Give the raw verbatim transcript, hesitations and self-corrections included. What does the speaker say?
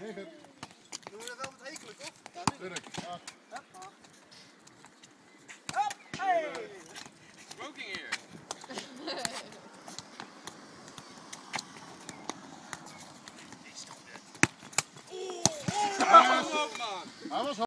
Doen we dat wel met hekelen, toch? Ja, Dirk. Ja. Hop, hey! Smoking here. Oeh, oeh! Kom op, man. Hij was